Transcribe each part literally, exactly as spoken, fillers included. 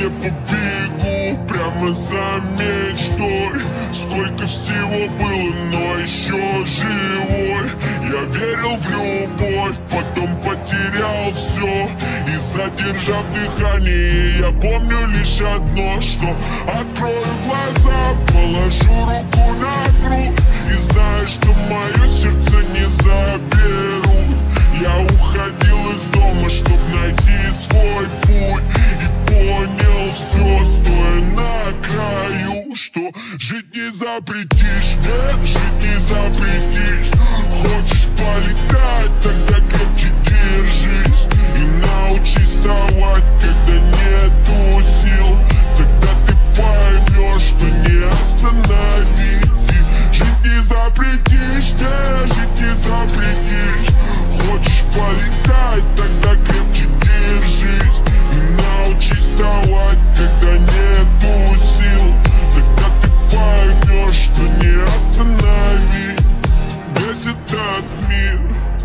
не побегу прямо за мечтой. Сколько всего было, но еще живой. Я верил в любовь, потом потерял все. И задержав дыхание, я помню лишь одно, что открою глаза, положу руку на грудь и знаю, что мое сердце не заберу. Я уходил из дома, чтоб найти свой путь, и понял все, стоя на краю, что жить не запретишь, нет, жить не запретишь. Хочешь полетать, тогда крепче держись и научись вставать, когда нету сил. Тогда ты поймешь, что не остановить. Жить не запретишь, нет, жить не запретишь. Хочешь полетать, тогда крепче держись и научись вставать, когда нету сил. Тогда ты поймешь, что не остановить. Весь этот мир,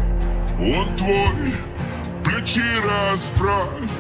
он твой, плечи расправь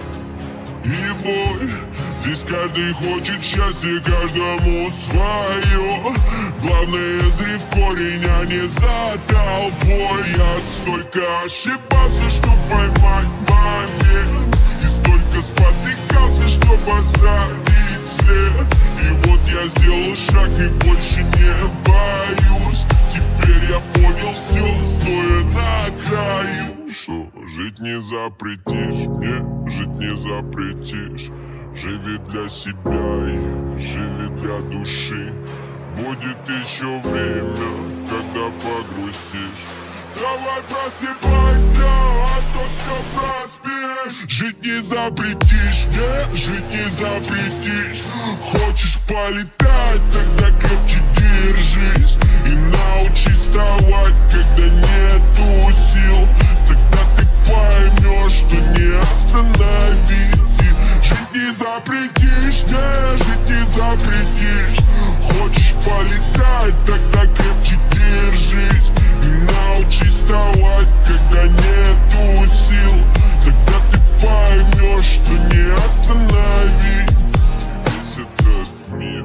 и бой. Здесь каждый хочет счастья, каждому свое. Главное, зри в корень, а не за толпой. Я столько ошибался, чтоб поймать момент, и столько спотыкался, чтоб оставить след. И вот я сделал шаг и больше не боюсь. Теперь я понял все, стоя на краю, что жить не запретишь, мне жить не запретишь. Живи для себя и живи для души. Будет еще время, когда погрустишь. Давай просыпайся, а то все проспишь. Жить не запретишь, не, жить не запретишь. Хочешь полетать, тогда крепче держись и научись вставать, когда нету сил. Тогда ты поймешь, что не остановить. Жить не запретишь, не, жить не запретишь. Хочешь полетать, тогда крепче держись и научись вставать, когда нету сил. Тогда ты поймешь, что не остановить. Весь этот мир,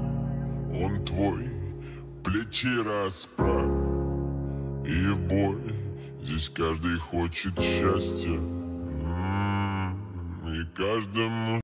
он твой, плечи расправь и бой. Здесь каждый хочет счастья, и каждому